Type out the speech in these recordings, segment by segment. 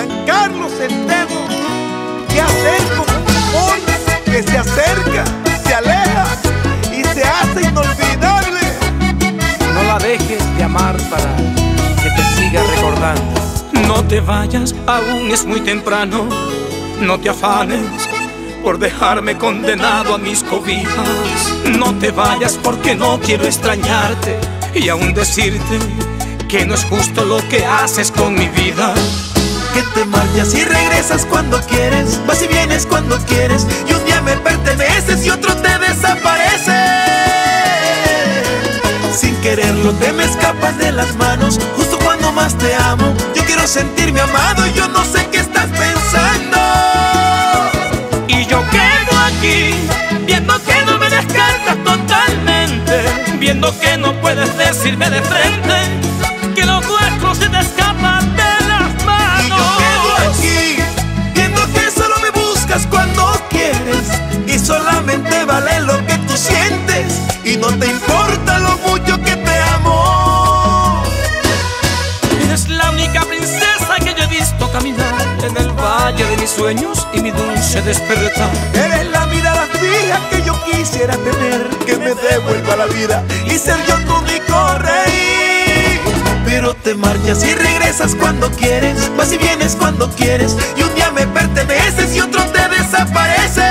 Carlos Centeno. ¿Qué hacer con un amor que se acerca, se aleja y se hace inolvidable? No la dejes de amar para que te siga recordando. No te vayas, aún es muy temprano. No te afanes por dejarme condenado a mis cobijas. No te vayas porque no quiero extrañarte y aún decirte que no es justo lo que haces con mi vida. Que te marchas y regresas cuando quieres, vas y vienes cuando quieres, y un día me perteneces y otro te desaparece. Sin quererlo te me escapas de las manos, justo cuando más te amo. Yo quiero sentirme amado y yo no sé qué estás pensando. Y yo quedo aquí, viendo que no me descartas totalmente, viendo que no puedes decirme de frente que lo nuestro se te escapa de las manos. Y yo quedo aquí, viendo que solo me buscas cuando quieres, y solamente vale lo que tú sientes, y no te importa lo mucho que te amo. Eres la única princesa que yo he visto caminar en el valle de mis sueños y mi dulce despertar. Eres la mirada fija que yo quisiera tener, que me devuelva la vida y ser yo tu único rey. Pero te marchas y regresas cuando quieres, vas y vienes cuando quieres, y un día me perteneces y otro te desaparece.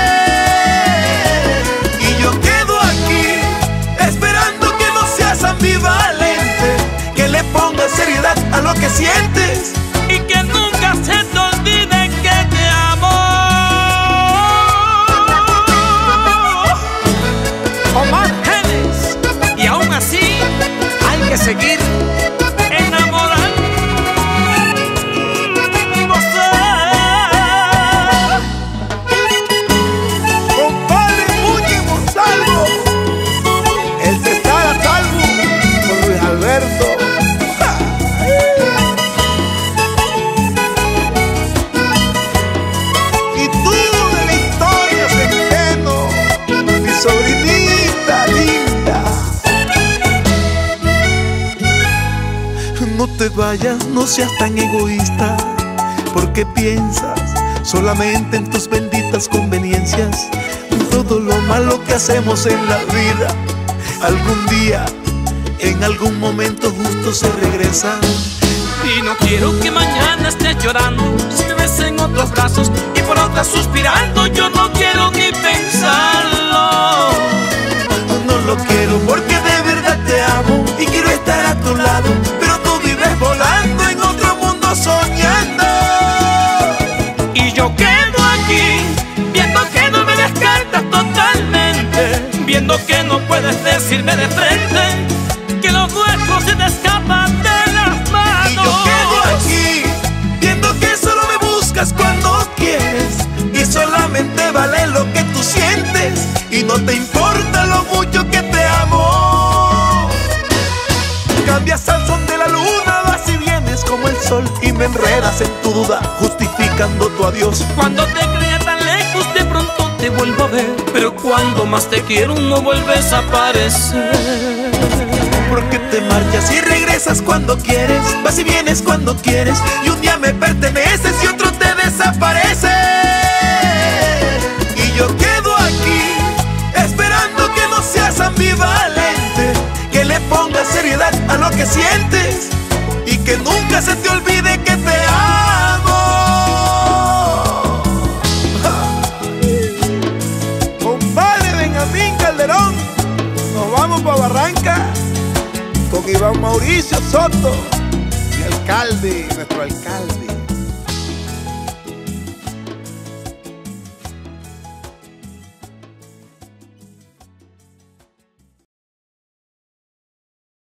Y yo quedo aquí, esperando que no seas ambivalente, que le pongas seriedad a lo que sientes y que nunca se te olvide que te amo. Omar Genes. Y aún así hay que seguir Enamorándose. Compadre Muñiz Monsalvo, el César a salvo con Luis Alberto. Y tú de Victoria Centeno, mi sobrinita linda. No te vayas, no seas tan egoísta, porque piensas solamente en tus benditas conveniencias. Todo lo malo que hacemos en la vida, algún día, en algún momento justo se regresa. Y no quiero que mañana estés llorando si me ves en otros brazos y por otras suspirando. Yo no quiero ni pensarlo. No lo quiero porque de verdad te amo y quiero estar a tu lado, pero tú vives volando en otro mundo soñando. Y yo quedo aquí, viendo que no me descartas totalmente, viendo que no puedes decirme de frente que lo nuestro se te escapa de las manos. Y yo quedo aquí, viendo que solo me buscas cuando quieres, y solamente vale lo que tú sientes, y no te importa lo mucho que te amo. Cambias al son de la luna, vas y vienes como el sol, y me enredas en tu duda, justificando tu adiós. Cuando te creía tan lejos, de pronto te vuelvo a ver, pero cuando más te quiero no vuelves a aparecer. Porque te marchas y regresas cuando quieres, vas y vienes cuando quieres, y un día me perteneces y otro te desaparece. Y yo quedo aquí, esperando que no seas ambivalente, que le pongas seriedad a lo que sientes y que nunca se te olvide que te amo. Compadre Benjamín Calderón, nos vamos para Barranca con Iván Mauricio Soto, mi alcalde, nuestro alcalde.